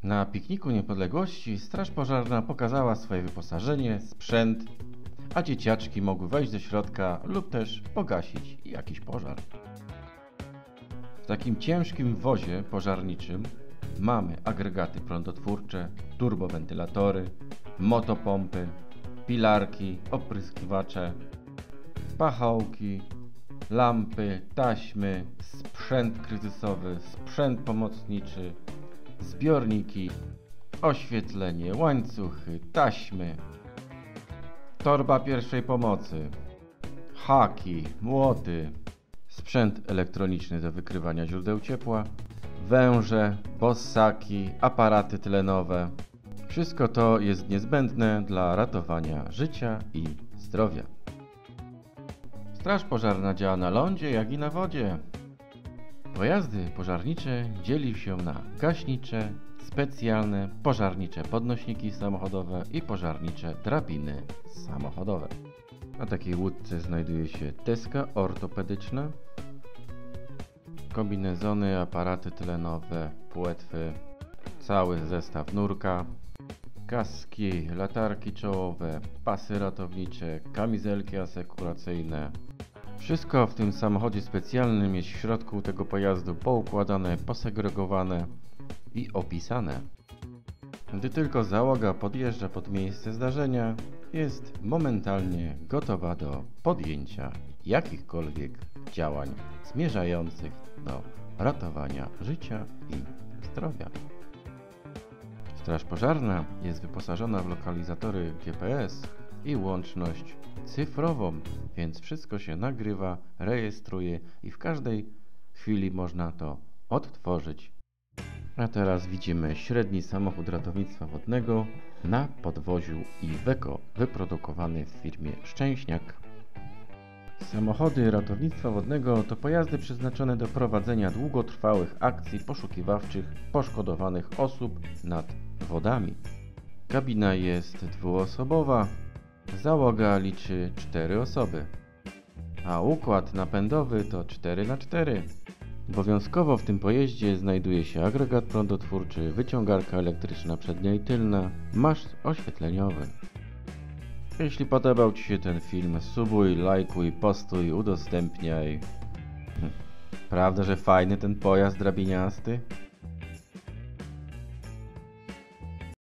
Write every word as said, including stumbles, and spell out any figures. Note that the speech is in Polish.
Na pikniku niepodległości straż pożarna pokazała swoje wyposażenie, sprzęt, a dzieciaczki mogły wejść do środka lub też pogasić jakiś pożar. W takim ciężkim wozie pożarniczym mamy agregaty prądotwórcze, turbowentylatory, motopompy, pilarki, opryskiwacze, pachołki, lampy, taśmy, sprzęt kryzysowy, sprzęt pomocniczy, zbiorniki, oświetlenie, łańcuchy, taśmy, torba pierwszej pomocy, haki, młoty, sprzęt elektroniczny do wykrywania źródeł ciepła, węże, bossaki, aparaty tlenowe. Wszystko to jest niezbędne dla ratowania życia i zdrowia. Straż pożarna działa na lądzie, jak i na wodzie. Pojazdy pożarnicze dzieli się na gaśnicze, specjalne, pożarnicze podnośniki samochodowe i pożarnicze drabiny samochodowe. Na takiej łódce znajduje się deska ortopedyczna, kombinezony, aparaty tlenowe, płetwy, cały zestaw nurka, kaski, latarki czołowe, pasy ratownicze, kamizelki asekuracyjne. Wszystko w tym samochodzie specjalnym jest w środku tego pojazdu poukładane, posegregowane i opisane. Gdy tylko załoga podjeżdża pod miejsce zdarzenia, jest momentalnie gotowa do podjęcia jakichkolwiek działań zmierzających do ratowania życia i zdrowia. Straż pożarna jest wyposażona w lokalizatory G P S i łączność cyfrową, więc wszystko się nagrywa, rejestruje i w każdej chwili można to odtworzyć. A teraz widzimy średni samochód ratownictwa wodnego na podwoziu Iveco, wyprodukowany w firmie Szczęśniak. Samochody ratownictwa wodnego to pojazdy przeznaczone do prowadzenia długotrwałych akcji poszukiwawczych poszkodowanych osób nad wodami. Kabina jest dwuosobowa, załoga liczy cztery osoby, a układ napędowy to cztery na cztery. Obowiązkowo w tym pojeździe znajduje się agregat prądotwórczy, wyciągarka elektryczna przednia i tylna, maszt oświetleniowy. Jeśli podobał Ci się ten film, subuj, lajkuj, postuj, udostępniaj. Prawda, że fajny ten pojazd drabiniasty?